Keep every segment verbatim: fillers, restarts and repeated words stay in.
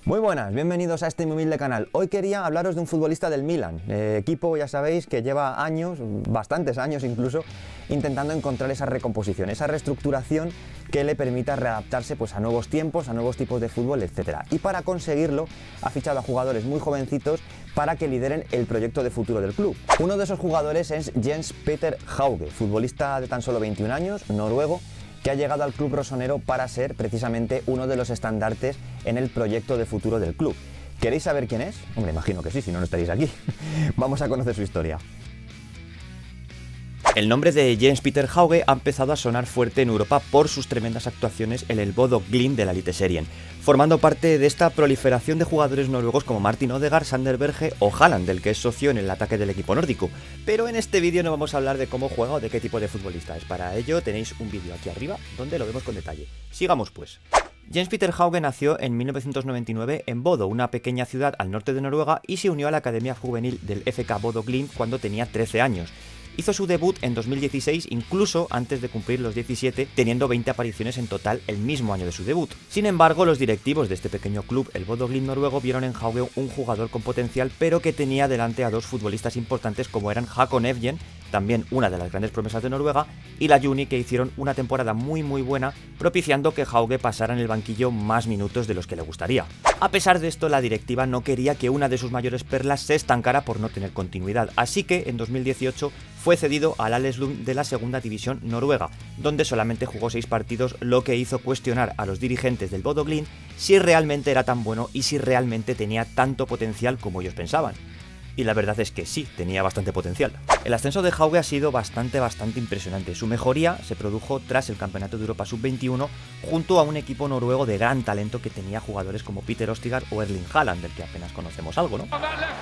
Muy buenas, bienvenidos a este humilde canal. Hoy quería hablaros de un futbolista del Milan, eh, equipo, ya sabéis, que lleva años, bastantes años incluso, intentando encontrar esa recomposición, esa reestructuración que le permita readaptarse pues, a nuevos tiempos, a nuevos tipos de fútbol, etcétera. Y para conseguirlo ha fichado a jugadores muy jovencitos para que lideren el proyecto de futuro del club. Uno de esos jugadores es Jens Peter Hauge, futbolista de tan solo veintiún años, noruego, que ha llegado al club rosonero para ser precisamente uno de los estandartes en el proyecto de futuro del club. ¿Queréis saber quién es? Hombre, imagino que sí, si no, no estaréis aquí. Vamos a conocer su historia. El nombre de Jens Peter Hauge ha empezado a sonar fuerte en Europa por sus tremendas actuaciones en el Bodo Glimt de la Eliteserien, formando parte de esta proliferación de jugadores noruegos como Martin Odegaard, Sander Berge o Haaland, del que es socio en el ataque del equipo nórdico. Pero en este vídeo no vamos a hablar de cómo juega o de qué tipo de futbolista es. Para ello tenéis un vídeo aquí arriba donde lo vemos con detalle. Sigamos pues. Jens Peter Hauge nació en mil novecientos noventa y nueve en Bodo, una pequeña ciudad al norte de Noruega, y se unió a la academia juvenil del F K Bodo Glimt cuando tenía trece años. Hizo su debut en dos mil dieciséis, incluso antes de cumplir los diecisiete, teniendo veinte apariciones en total el mismo año de su debut. Sin embargo, los directivos de este pequeño club, el Bodo Glimt noruego, vieron en Hauge un jugador con potencial, pero que tenía delante a dos futbolistas importantes como eran Håkon Evjen, también una de las grandes promesas de Noruega, y la Juni, que hicieron una temporada muy muy buena, propiciando que Hauge pasara en el banquillo más minutos de los que le gustaría. A pesar de esto, la directiva no quería que una de sus mayores perlas se estancara por no tener continuidad, así que en dos mil dieciocho fue cedido al Aleslund de la segunda división noruega, donde solamente jugó seis partidos, lo que hizo cuestionar a los dirigentes del Bodo Glimt si realmente era tan bueno y si realmente tenía tanto potencial como ellos pensaban. Y la verdad es que sí, tenía bastante potencial. El ascenso de Hauge ha sido bastante bastante impresionante. Su mejoría se produjo tras el Campeonato de Europa sub veintiuno junto a un equipo noruego de gran talento que tenía jugadores como Peter Østigard o Erling Haaland, del que apenas conocemos algo, ¿no?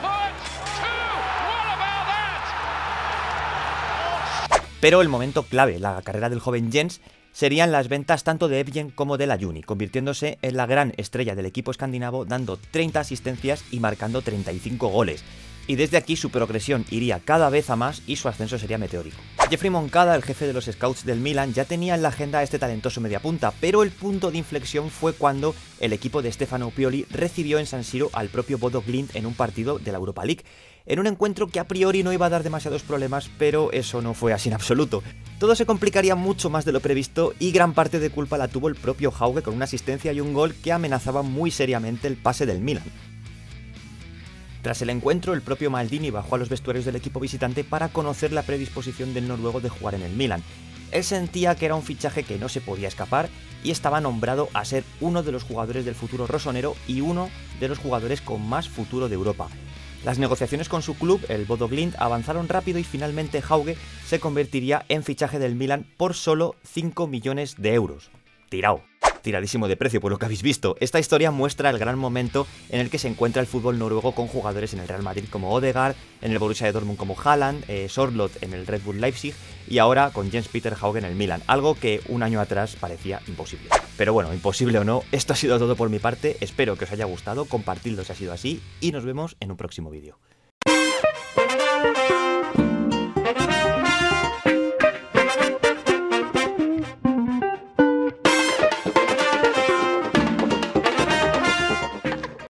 Pero el momento clave, la carrera del joven Jens, serían las ventas tanto de Evjen como de la Juni, convirtiéndose en la gran estrella del equipo escandinavo, dando treinta asistencias y marcando treinta y cinco goles. Y desde aquí su progresión iría cada vez a más y su ascenso sería meteórico. Jeffrey Moncada, el jefe de los scouts del Milan, ya tenía en la agenda a este talentoso mediapunta, pero el punto de inflexión fue cuando el equipo de Stefano Pioli recibió en San Siro al propio Bodo Glimt en un partido de la Europa League, en un encuentro que a priori no iba a dar demasiados problemas, pero eso no fue así en absoluto. Todo se complicaría mucho más de lo previsto y gran parte de culpa la tuvo el propio Hauge con una asistencia y un gol que amenazaba muy seriamente el pase del Milan. Tras el encuentro, el propio Maldini bajó a los vestuarios del equipo visitante para conocer la predisposición del noruego de jugar en el Milan. Él sentía que era un fichaje que no se podía escapar y estaba nombrado a ser uno de los jugadores del futuro rosonero y uno de los jugadores con más futuro de Europa. Las negociaciones con su club, el Bodo Glimt, avanzaron rápido y finalmente Hauge se convertiría en fichaje del Milan por solo cinco millones de euros. Tirao. Tiradísimo de precio por lo que habéis visto. Esta historia muestra el gran momento en el que se encuentra el fútbol noruego con jugadores en el Real Madrid como Odegaard, en el Borussia de Dortmund como Haaland, eh, Sorloth en el Red Bull Leipzig y ahora con Jens Peter Hauge en el Milan, algo que un año atrás parecía imposible. Pero bueno, imposible o no, esto ha sido todo por mi parte, espero que os haya gustado, compartidlo si ha sido así y nos vemos en un próximo vídeo.